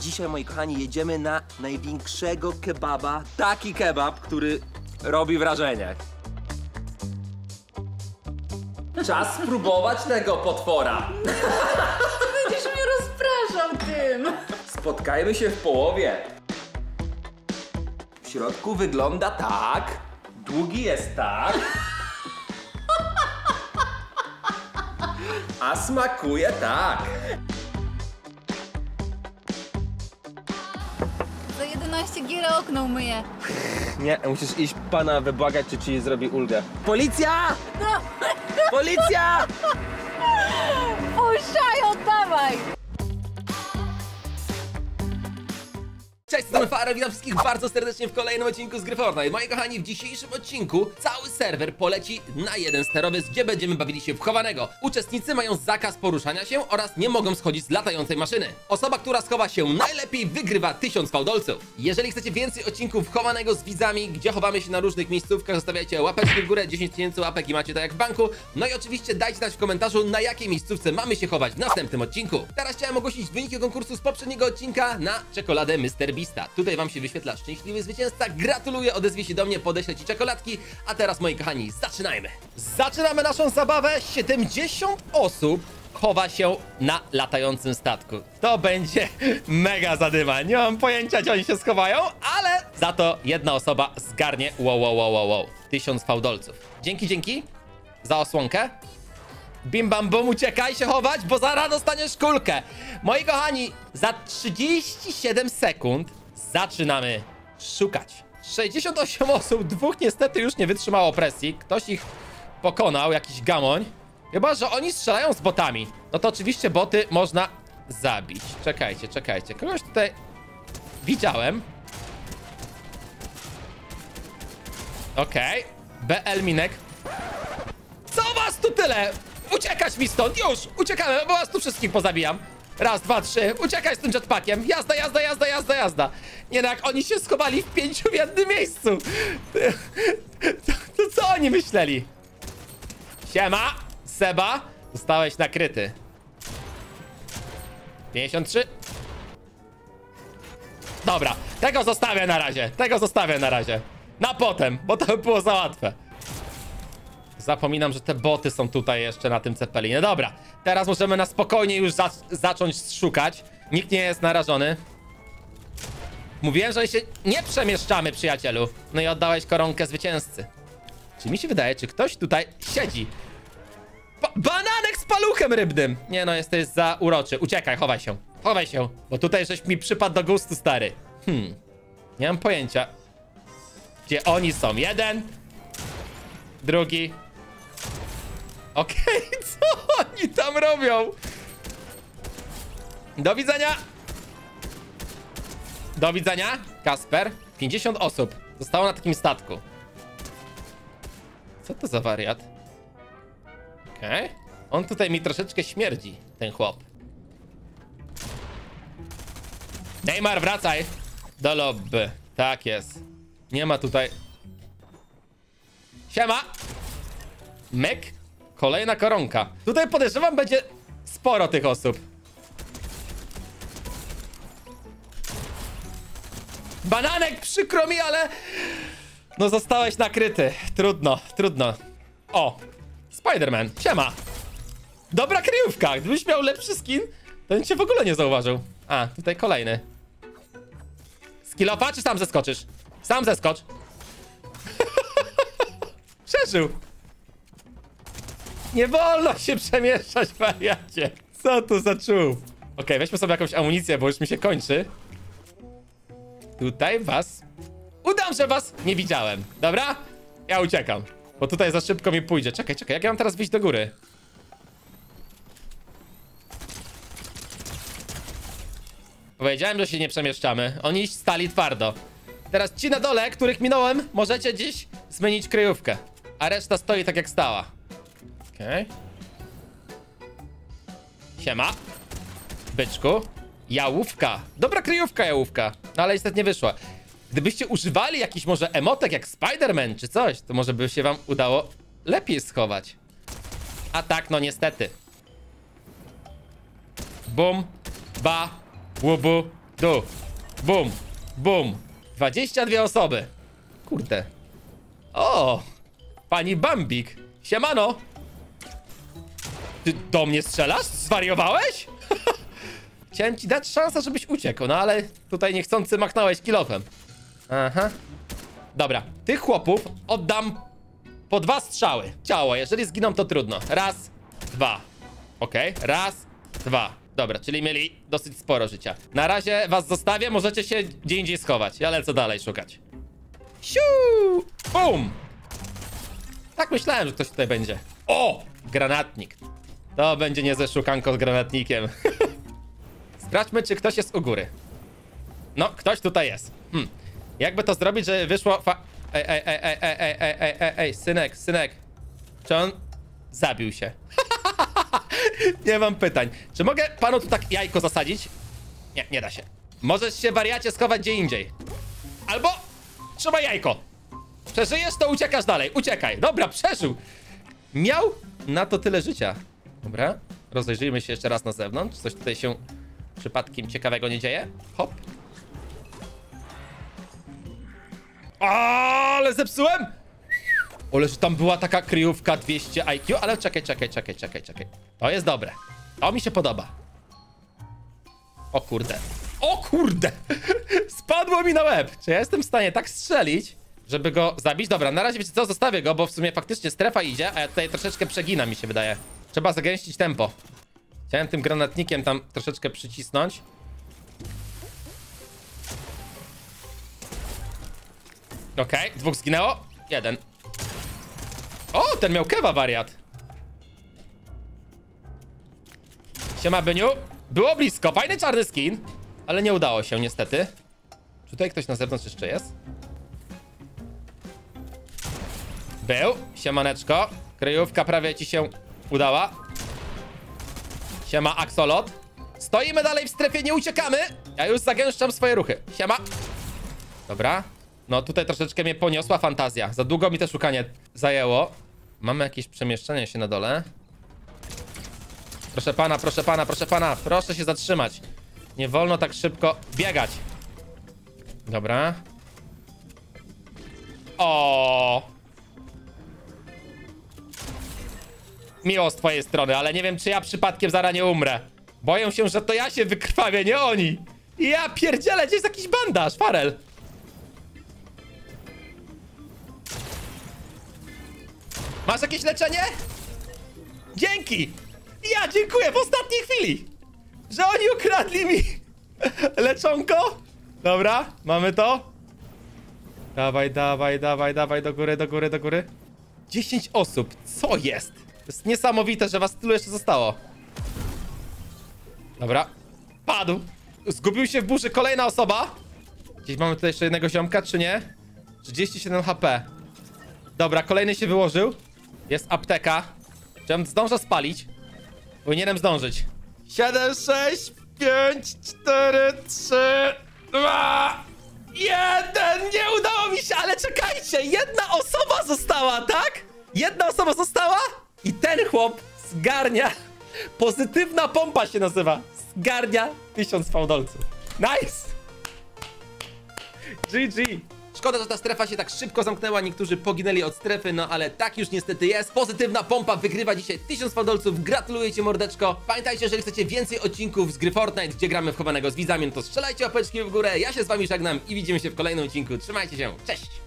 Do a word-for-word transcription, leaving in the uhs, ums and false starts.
Dzisiaj, moi kochani, jedziemy na największego kebaba. Taki kebab, który robi wrażenie. Czas spróbować tego potwora. Będziesz mnie rozpraszał tym. Spotkajmy się w połowie. W środku wygląda tak. Długi jest tak. A smakuje tak. Za jedenaście gier okno umyję. Nie, musisz iść pana wybłagać, czy ci zrobi ulgę. Policja! No. Policja! Puszczaj, oddawaj! Cześć, to Faro, witam wszystkich bardzo serdecznie w kolejnym odcinku z gry Fortnite. Moi kochani, w dzisiejszym odcinku cały serwer poleci na jeden sterowiec, gdzie będziemy bawili się w chowanego. Uczestnicy mają zakaz poruszania się oraz nie mogą schodzić z latającej maszyny. Osoba, która schowa się najlepiej, wygrywa tysiąc fałdolców. Jeżeli chcecie więcej odcinków chowanego z widzami, gdzie chowamy się na różnych miejscówkach, zostawiajcie łapeczki w górę, dziesięć tysięcy łapek i macie tak jak w banku. No i oczywiście dajcie znać w komentarzu, na jakiej miejscówce mamy się chować w następnym odcinku. Teraz chciałem ogłosić wyniki konkursu z poprzedniego odcinka na czekoladę mister Beast. Tutaj wam się wyświetla szczęśliwy zwycięzca. Gratuluję, odezwie się do mnie, podeślę ci czekoladki. A teraz, moi kochani, zaczynajmy. Zaczynamy naszą zabawę. siedemdziesiąt osób chowa się na latającym statku. To będzie mega zadyma. Nie mam pojęcia, gdzie oni się schowają, ale za to jedna osoba zgarnie wow, wow, wow, wow, wow. tysiąc fałdolców. Dzięki, dzięki za osłonkę. Bim bam bum, uciekaj się chować, bo zaraz dostaniesz kulkę. Moi kochani, za trzydzieści siedem sekund zaczynamy szukać. sześćdziesiąt osiem osób, dwóch niestety już nie wytrzymało presji. Ktoś ich pokonał, jakiś gamoń. Chyba że oni strzelają z botami. No to oczywiście boty można zabić. Czekajcie, czekajcie. Kogoś tutaj widziałem. Okej. Okay. B L Minek. Co was tu tyle? Uciekać mi stąd, już! Uciekamy, bo was tu wszystkich pozabijam. Raz, dwa, trzy, uciekaj z tym jetpackiem. Jazda, jazda, jazda, jazda, jazda. Nie no, jak oni się schowali w pięciu w jednym miejscu. To, to co oni myśleli? Siema, Seba. Zostałeś nakryty. pięćdziesiąt trzy. Dobra, tego zostawię na razie. Tego zostawię na razie. Na potem, bo to by było za łatwe. Zapominam, że te boty są tutaj jeszcze na tym cepelinie. Dobra, teraz możemy na spokojnie już za zacząć szukać. Nikt nie jest narażony. Mówiłem, że się nie przemieszczamy, przyjacielu. No i oddałeś koronkę zwycięzcy. Czy mi się wydaje, czy ktoś tutaj siedzi? Ba bananek z paluchem rybnym! Nie no, jesteś za uroczy. Uciekaj, chowaj się. Chowaj się, bo tutaj żeś mi przypadł do gustu, stary. Hmm, nie mam pojęcia, gdzie oni są. Jeden, drugi. Okej, okay, co oni tam robią? Do widzenia! Do widzenia, Kasper. pięćdziesiąt osób zostało na takim statku. Co to za wariat? Okej. Okay. On tutaj mi troszeczkę śmierdzi, ten chłop. Neymar, wracaj do lobby. Tak jest. Nie ma tutaj... Siema! Myk. Kolejna koronka. Tutaj podejrzewam, będzie sporo tych osób. Bananek, przykro mi, ale... No zostałeś nakryty. Trudno, trudno. O! Spider-Man, siema! Dobra kryjówka. Gdybyś miał lepszy skin, to bym cię w ogóle nie zauważył. A, tutaj kolejny. Skillofa, czy sam zeskoczysz? Sam zeskocz. Przeżył. Nie wolno się przemieszczać, wariacie. Co tu za czub? Okej, okay, weźmy sobie jakąś amunicję, bo już mi się kończy. Tutaj was... Udam, że was nie widziałem. Dobra? Ja uciekam, bo tutaj za szybko mi pójdzie. Czekaj, czekaj, jak ja mam teraz wyjść do góry? Powiedziałem, że się nie przemieszczamy. Oni stali twardo. Teraz ci na dole, których minąłem, możecie dziś zmienić kryjówkę. A reszta stoi tak jak stała. Okej. Okay. Siema. Byczku. Jałówka. Dobra kryjówka, jałówka. No ale niestety nie wyszła. Gdybyście używali jakiś może emotek jak Spider-Man czy coś, to może by się wam udało lepiej schować. A tak, no niestety. Bum. Ba. Łubu. Tu. Bum. Bum. dwadzieścia dwie osoby. Kurde. O! Pani Bambik. Siemano. Ty do mnie strzelasz? Zwariowałeś? Chciałem ci dać szansę, żebyś uciekł, no ale tutaj niechcący machnąłeś kilofem. Aha. Dobra, tych chłopów oddam po dwa strzały. Ciało, jeżeli zginą, to trudno. Raz, dwa. Okej, okay. Raz, dwa. Dobra, czyli mieli dosyć sporo życia. Na razie was zostawię, możecie się gdzie indziej schować. Ja lecę dalej szukać. Siu! Bum! Tak myślałem, że ktoś tutaj będzie. O! Granatnik. To będzie niezłe szukanko z granatnikiem. Sprawdźmy, czy ktoś jest u góry. No, ktoś tutaj jest. Hmm. Jakby to zrobić, że wyszło fa... Ej, ej, ej, ej, ej, ej, ej, ej, ej, ej, synek, synek. Czy on zabił się? Nie mam pytań. Czy mogę panu tu tak jajko zasadzić? Nie, nie da się. Możesz się, wariacie, schować gdzie indziej. Albo trzymaj jajko. Przeżyjesz, to uciekasz dalej. Uciekaj. Dobra, przeżył. Miał na to tyle życia. Dobra, rozejrzyjmy się jeszcze raz na zewnątrz. Coś tutaj się przypadkiem ciekawego nie dzieje. Hop. Ale zepsułem! Ale że tam była taka kryjówka dwieście I Q, ale czekaj, czekaj, czekaj, czekaj, czekaj. To jest dobre. To mi się podoba. O kurde. O kurde! Spadło mi na łeb. Czy ja jestem w stanie tak strzelić, żeby go zabić? Dobra, na razie wiecie co, zostawię go, bo w sumie faktycznie strefa idzie, a ja tutaj troszeczkę przeginam, mi się wydaje. Trzeba zagęścić tempo. Chciałem tym granatnikiem tam troszeczkę przycisnąć. Okej, okay, dwóch zginęło. Jeden. O, ten miał kewa, wariat. Siema, Byniu. Było blisko, fajny czarny skin. Ale nie udało się niestety. Czy tutaj ktoś na zewnątrz jeszcze jest? Był. Siemaneczko. Kryjówka prawie ci się udała. Siema, Axolot. Stoimy dalej w strefie, nie uciekamy. Ja już zagęszczam swoje ruchy. Siema. Dobra. No tutaj troszeczkę mnie poniosła fantazja. Za długo mi to szukanie zajęło. Mamy jakieś przemieszczenie się na dole. Proszę pana, proszę pana, proszę pana. Proszę się zatrzymać. Nie wolno tak szybko biegać. Dobra. O. Miło z twojej strony, ale nie wiem, czy ja przypadkiem zaraz nie umrę. Boję się, że to ja się wykrwawię, nie oni. Ja pierdzielę, gdzie jest jakiś bandaż, Farel. Masz jakieś leczenie? Dzięki! Ja dziękuję w ostatniej chwili, że oni ukradli mi leczonko. Dobra, mamy to. Dawaj, dawaj, dawaj, dawaj, do góry, do góry, do góry. dziesięć osób, co jest? To jest niesamowite, że was tylu jeszcze zostało. Dobra, padł. Zgubił się w burzy kolejna osoba. Gdzieś mamy tutaj jeszcze jednego ziomka, czy nie? trzydzieści siedem H P. Dobra, kolejny się wyłożył. Jest apteka. Czy ja zdążę spalić? Powinienem zdążyć. siedem, sześć, pięć, cztery, trzy, dwa, jeden. Nie udało mi się, ale czekajcie. Jedna osoba została, tak? Jedna osoba została? I ten chłop zgarnia. Pozytywna pompa się nazywa. Zgarnia tysiąc fałdolców. Nice. G G. Szkoda, że ta strefa się tak szybko zamknęła, niektórzy poginęli od strefy, no ale tak już niestety jest. Pozytywna pompa wygrywa dzisiaj tysiąc fałdolców, gratuluję ci, mordeczko. Pamiętajcie, jeżeli chcecie więcej odcinków z gry Fortnite, gdzie gramy w chowanego z widzami, no to strzelajcie łapeczki w górę, ja się z wami żegnam i widzimy się w kolejnym odcinku. Trzymajcie się, cześć!